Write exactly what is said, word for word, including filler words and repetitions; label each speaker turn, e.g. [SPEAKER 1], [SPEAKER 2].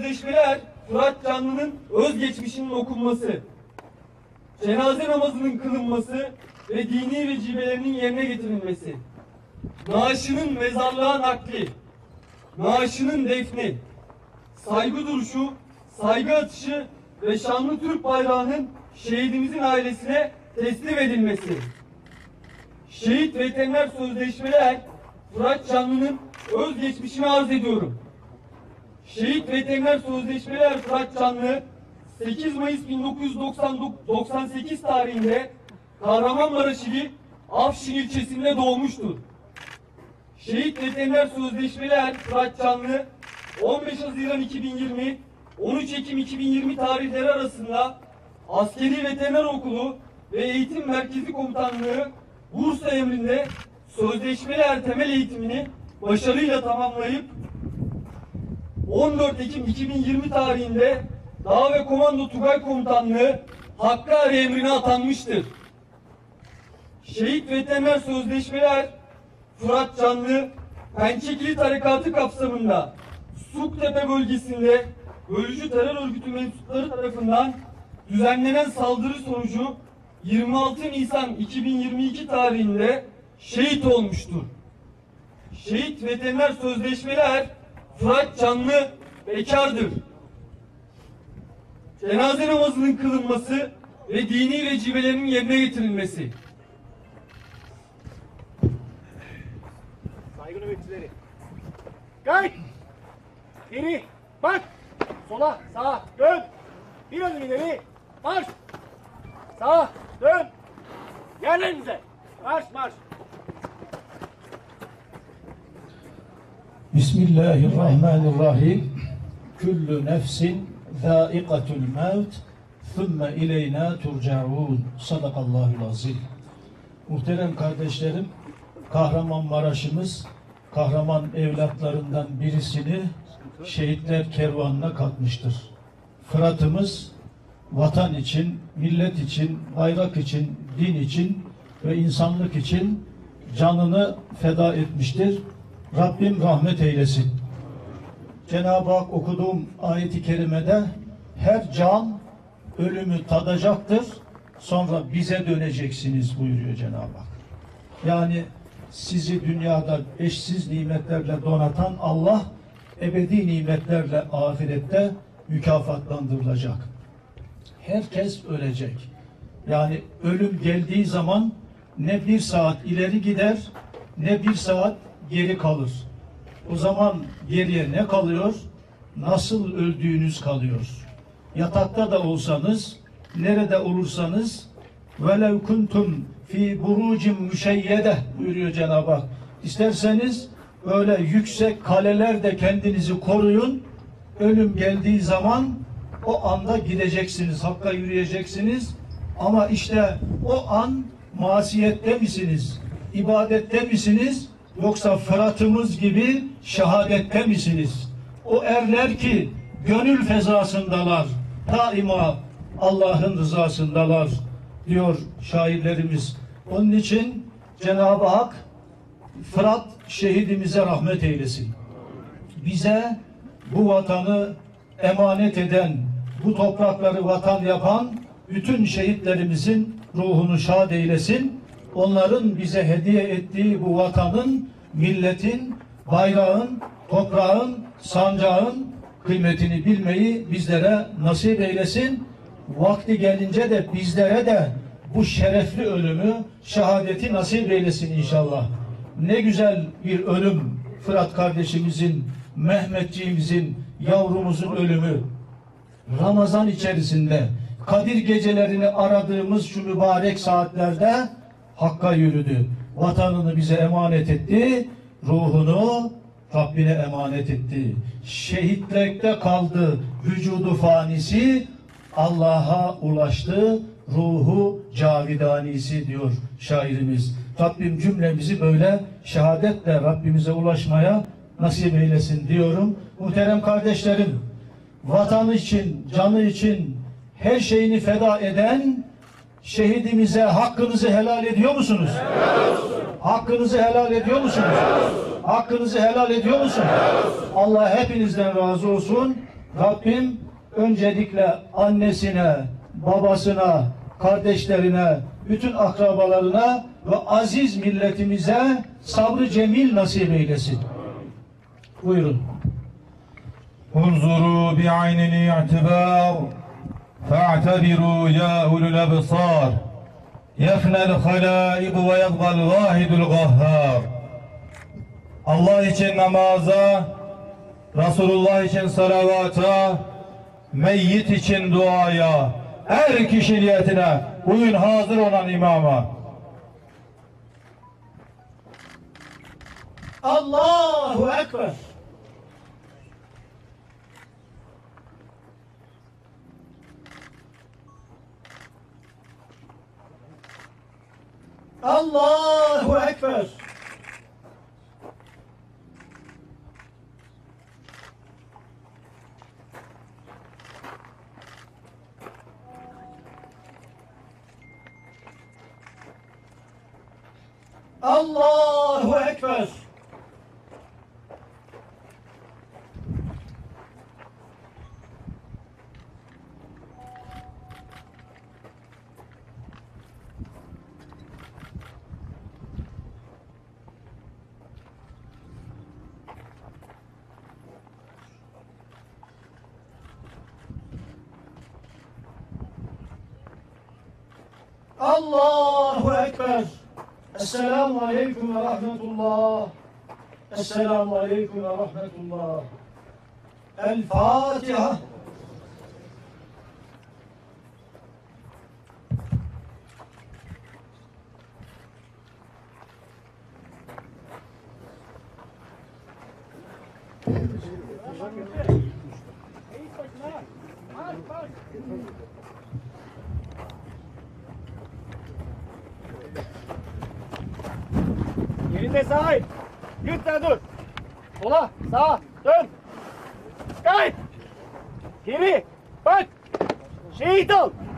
[SPEAKER 1] sözleşmeler Fırat Canlı'nın özgeçmişinin okunması, cenaze namazının kılınması ve dini vecibelerinin yerine getirilmesi, naaşının mezarlığa nakli, naaşının defni, saygı duruşu, saygı atışı ve şanlı Türk bayrağının şehidimizin ailesine teslim edilmesi, şehit veteriner sözleşmeler Fırat Canlı'nın özgeçmişini arz ediyorum. Şehit veteriner sözleşmeler Fırat Canlı sekiz Mayıs bin dokuz yüz doksan sekiz tarihinde Kahramanmaraş ili Afşin ilçesinde doğmuştur. Şehit veteriner sözleşmeler Fırat Canlı on beş Haziran iki bin yirmi on üç Ekim iki bin yirmi tarihleri arasında Askeri Veteriner Okulu ve Eğitim Merkezi Komutanlığı Bursa emrinde sözleşmeler temel eğitimini başarıyla tamamlayıp on dört Ekim iki bin yirmi tarihinde Dağ ve Komando Tugay Komutanlığı Hakkari emrine atanmıştır. Şehit veteriner sözleşmeler Fırat Canlı Pençekili Tarekatı kapsamında Suktepe bölgesinde bölücü terör örgütü mensupları tarafından düzenlenen saldırı sonucu yirmi altı Nisan iki bin yirmi iki tarihinde şehit olmuştur. Şehit veteriner sözleşmeler Fırat Canlı bekardır. Cenaze namazının kılınması ve dini vecibelerinin yerine getirilmesi.
[SPEAKER 2] Saygı nöbetçileri. Kay! Geri, bak! Sola, sağa, dön! Bir adım ileri, marş! Sağa, dön! Yerlerinize! Marş, marş!
[SPEAKER 3] Bismillahirrahmanirrahim. Küllü nefsin zâikatul mevt thumma ileyna turcaun. Sadakallahul azim. Muhterem kardeşlerim, Kahramanmaraş'ımız kahraman evlatlarından birisini şehitler kervanına katmıştır. Fırat'ımız vatan için, millet için, bayrak için, din için ve insanlık için canını feda etmiştir. Rabbim rahmet eylesin. Cenab-ı Hak okuduğum ayet-i kerimede her can ölümü tadacaktır, sonra bize döneceksiniz buyuruyor Cenab-ı Hak. Yani sizi dünyada eşsiz nimetlerle donatan Allah ebedi nimetlerle ahirette mükafatlandırılacak. Herkes ölecek. Yani ölüm geldiği zaman ne bir saat ileri gider ne bir saat geri kalır. O zaman geriye ne kalıyor? Nasıl öldüğünüz kalıyor. Yatakta da olsanız, nerede olursanız velev kuntum fi burucin müşeyyede buyuruyor Cenab-ı Hak. İsterseniz böyle yüksek kalelerde kendinizi koruyun. Ölüm geldiği zaman o anda gideceksiniz, Hakk'a yürüyeceksiniz. Ama işte o an masiyette misiniz? İbadette misiniz? Yoksa Fırat'ımız gibi şehadette misiniz? O erler ki gönül fezasındalar, daima Allah'ın rızasındalar diyor şairlerimiz. Onun için Cenab-ı Hak Fırat şehidimize rahmet eylesin. Bize bu vatanı emanet eden, bu toprakları vatan yapan bütün şehitlerimizin ruhunu şad eylesin. Onların bize hediye ettiği bu vatanın, milletin, bayrağın, toprağın, sancağın kıymetini bilmeyi bizlere nasip eylesin. Vakti gelince de bizlere de bu şerefli ölümü, şehadeti nasip eylesin inşallah. Ne güzel bir ölüm Fırat kardeşimizin, Mehmetçiğimizin, yavrumuzun ölümü. Ramazan içerisinde Kadir gecelerini aradığımız şu mübarek saatlerde Hakk'a yürüdü. Vatanını bize emanet etti. Ruhunu Rabbine emanet etti. Şehitlikte kaldı vücudu fanisi. Allah'a ulaştı. Ruhu cavidanisi diyor şairimiz. Rabbim cümlemizi böyle şehadetle Rabbimize ulaşmaya nasip eylesin diyorum. Muhterem kardeşlerim, vatanı için, canı için her şeyini feda eden şehidimize hakkınızı helal ediyor musunuz? Helal olsun. Hakkınızı helal ediyor musunuz? Helal olsun. Hakkınızı helal ediyor musunuz? Helal olsun. Allah hepinizden razı olsun. Rabbim öncelikle annesine, babasına, kardeşlerine, bütün akrabalarına ve aziz milletimize sabrı cemil nasip eylesin. Buyurun.
[SPEAKER 4] انظروا بعين الاعتبار فاعتبروا يا أولو الأبصار يفنى الخلائق ويبقى الواحد القهار. Allah için namaza, Resulullah için salavata, meyyit için duaya, her kişi niyetine bugün hazır olan imama.
[SPEAKER 3] Allahu Ekber. Allahu Ekber. Allahu Ekber. Allahu Ekber. Esselamu Aleyküm ve Rahmetullah. Esselamu Aleyküm ve Rahmetullah. El Fatiha.
[SPEAKER 2] Yerinde sahip. Yırtla dur. Sola, sağa, dön. Kay. Geri, bak. Şehit ol.